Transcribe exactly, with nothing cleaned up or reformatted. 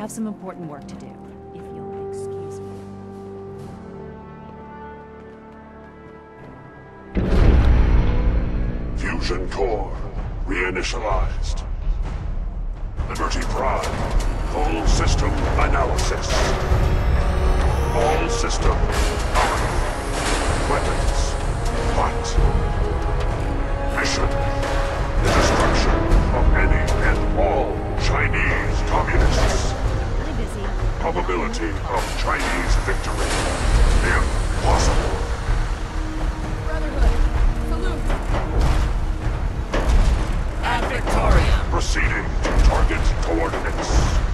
have some important work to do, if you'll excuse me. Fusion core reinitialized. Liberty Prime, full system analysis. All system power. Weapons hot. Mission: the destruction of any and all Chinese communists. Really busy. Probability of Chinese victory: impossible. Brotherhood, salute! Ad Victoriam! Proceeding to target coordinates.